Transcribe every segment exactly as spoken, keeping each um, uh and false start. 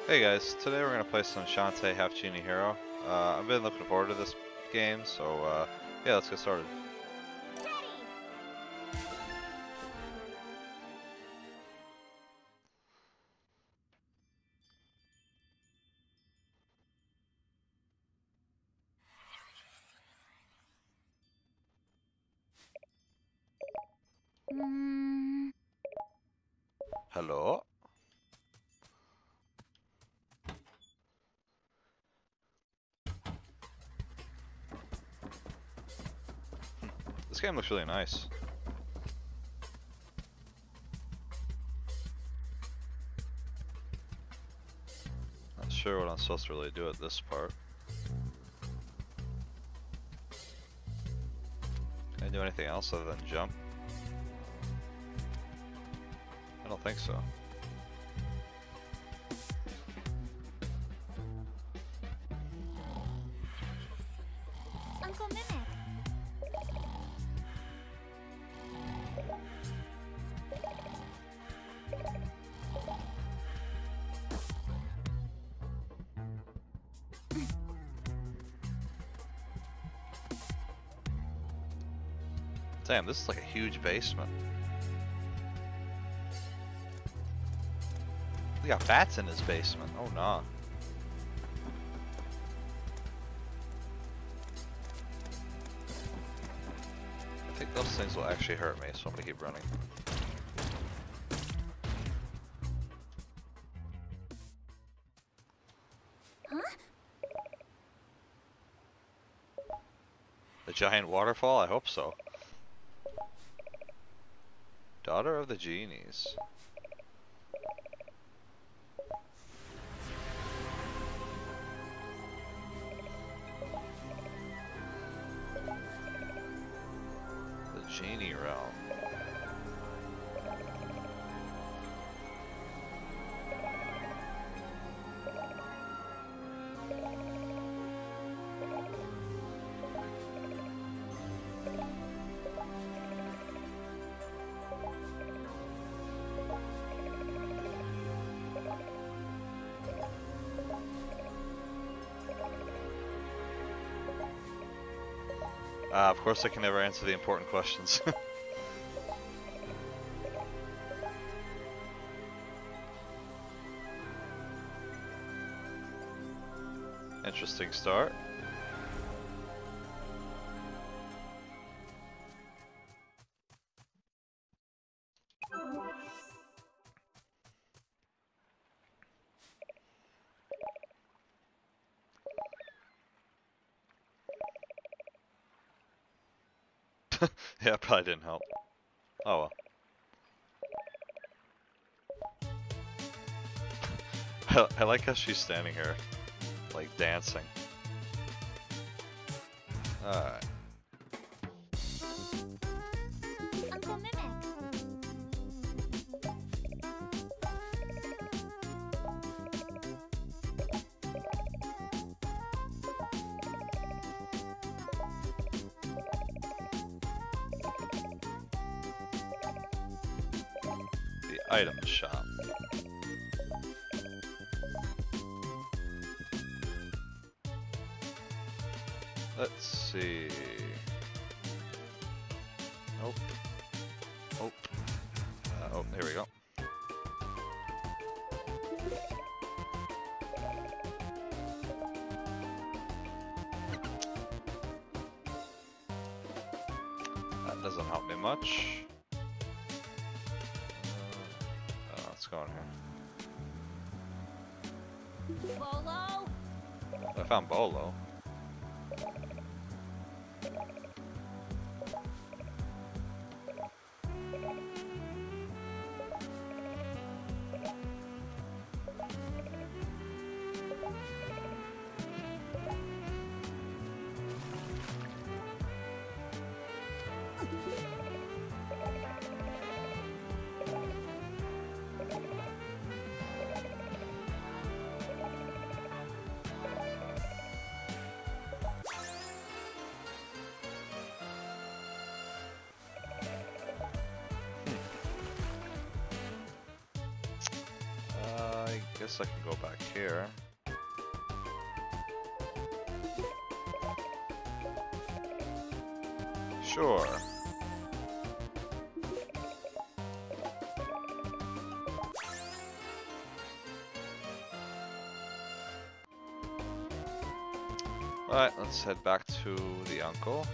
Hey guys, today we're gonna play some Shantae Half Genie Hero. Uh, I've been looking forward to this game, so uh, yeah, let's get started. Mm. Hello? This game looks really nice. Not sure what I'm supposed to really do at this part. Can I do anything else other than jump? I don't think so. Uncle Mimic. Damn, this is like a huge basement. We got bats in this basement. Oh nah. I think those things will actually hurt me, so I'm gonna keep running. Huh? The giant waterfall? I hope so. Daughter of the Genies. The Genie Realm. Uh, of course I can never answer the important questions. Interesting start. Yeah, probably didn't help. Oh well. I like how she's standing here, like dancing. Alright. Uncle Mimic. The item shop. Let's see. Nope. Nope. Uh, oh, here we go. That doesn't help me much. Uh, let's go in here. Bolo. I found Bolo. guess I can go back here. Sure. Alright, let's head back to the uncle.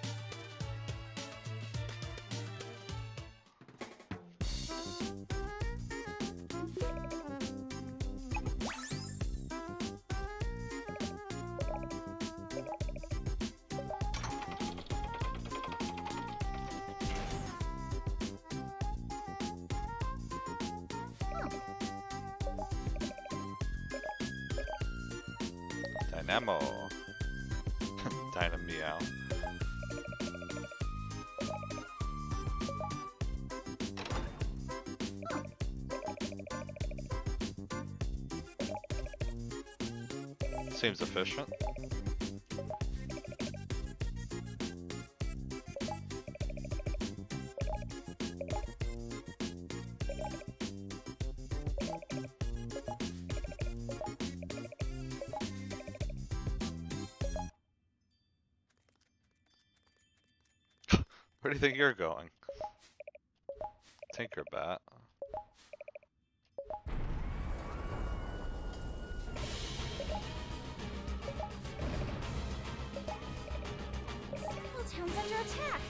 Dynamo. Dynameow. Seems efficient. Where do you think you're going? Tinkerbat. Several towns under attack.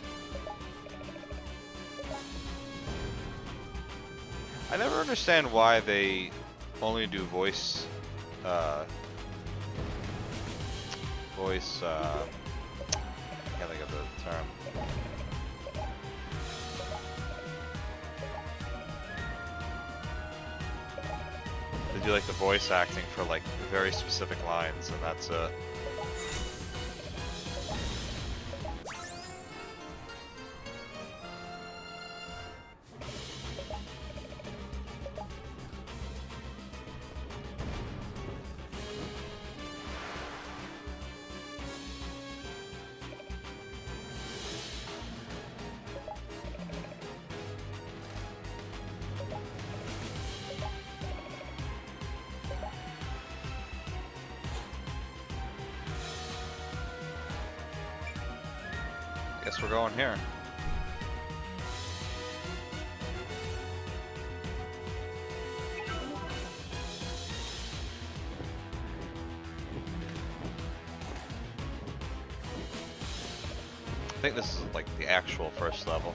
I never understand why they only do voice, uh, voice, uh, I can't think of the term. They do like the voice acting for like very specific lines, and that's it. Guess we're going here. I think this is like the actual first level.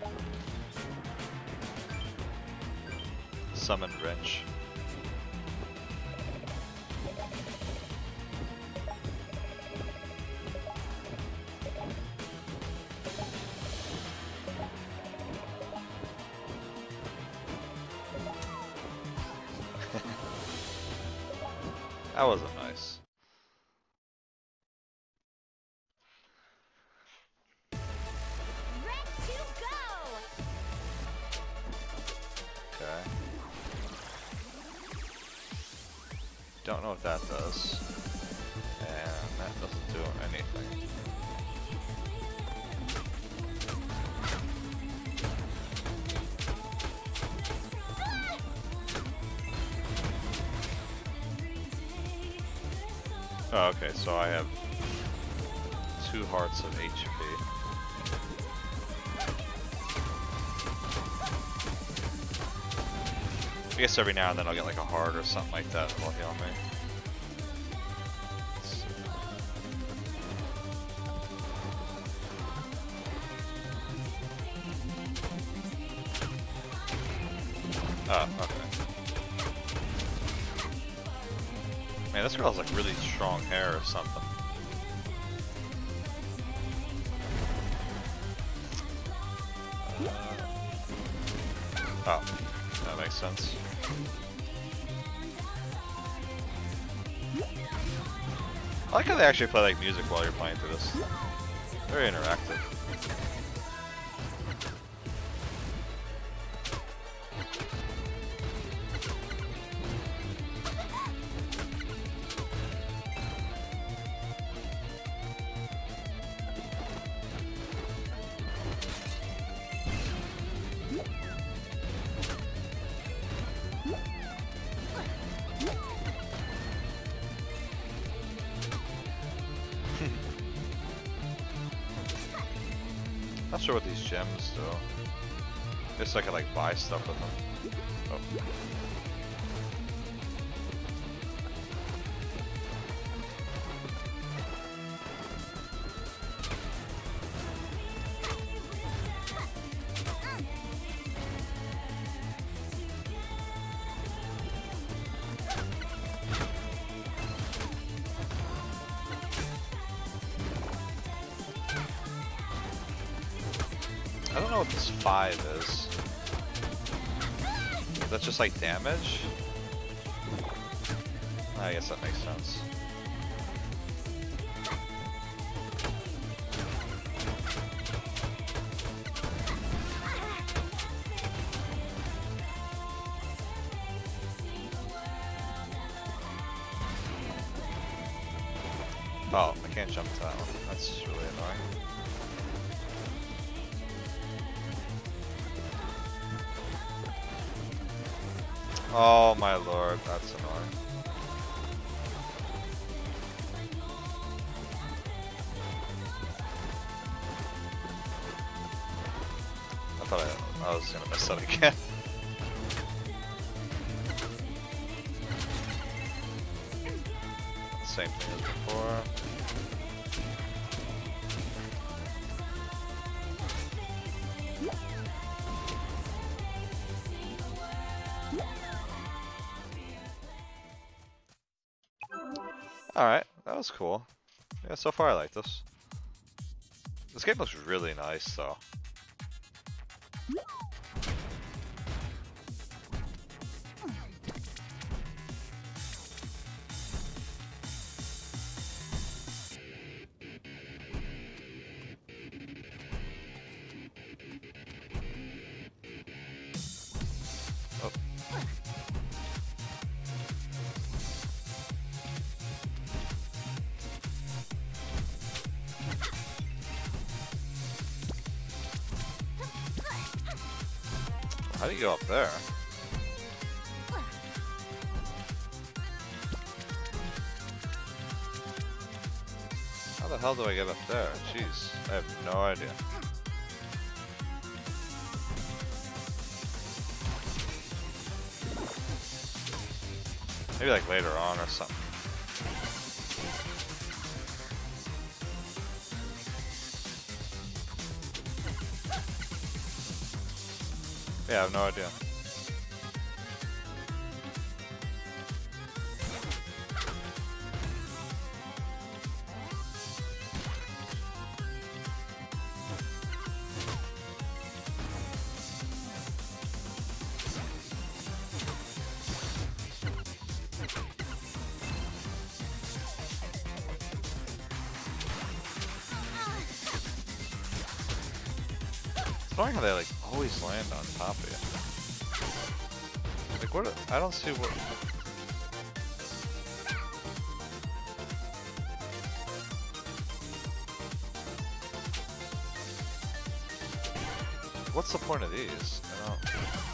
Summon Wrench. That wasn't nice. Ready to go. Okay. Don't know what that does. And that doesn't do anything. Oh, okay, so I have two hearts of H P. I guess every now and then I'll get like a heart or something like that that will heal me. Oh, okay. Man, this girl has like really strong hair or something. Oh, that makes sense. I like how they actually play like music while you're playing through this. Very interactive. Not sure what these gems do. Guess I could like buy stuff with them. Oh. I don't know what this five is. Is that just like damage? I guess that makes sense. Oh, I can't jump to that one. That's really annoying. Oh my lord, that's annoying. I thought I, I was gonna miss that again. Same thing as before. Alright, that was cool. Yeah, so far I like this. This game looks really nice though. Oh. How do you go up there? How the hell do I get up there? Jeez, I have no idea. Maybe like later on or something. Yeah, I have no idea. It's annoying how they like always land on top of you. Like what? I don't see what. What's the point of these? I don't.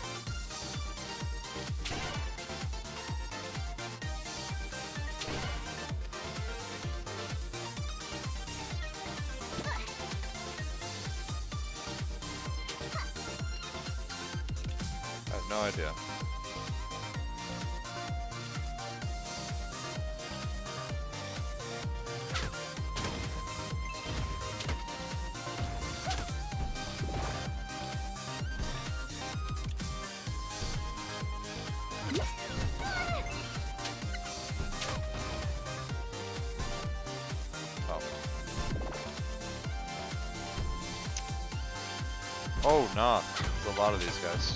I have no idea. Oh, nah. There's a lot of these guys.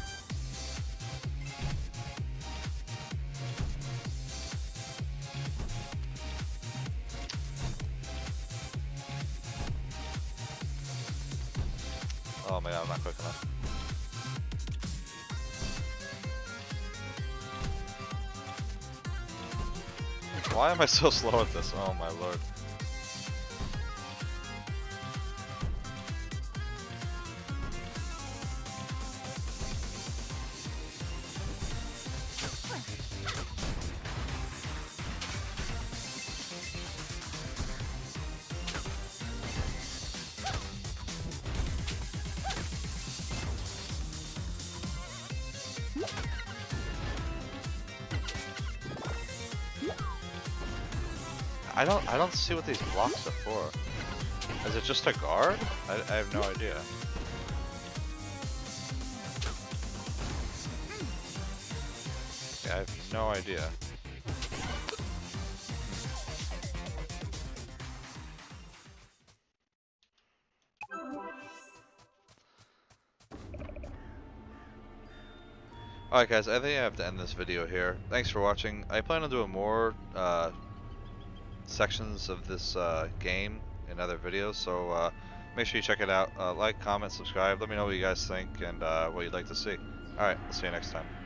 Oh man, I'm not quick enough. Why am I so slow at this? Oh my lord. I don't I don't see what these blocks are for. Is it just a guard? I, I have no idea. Yeah, I have no idea. Alright guys, I think I have to end this video here. Thanks for watching. I plan on doing more uh, sections of this uh, game in other videos, so uh, make sure you check it out. Uh, like, comment, subscribe, let me know what you guys think and uh, what you'd like to see. Alright, I'll see you next time.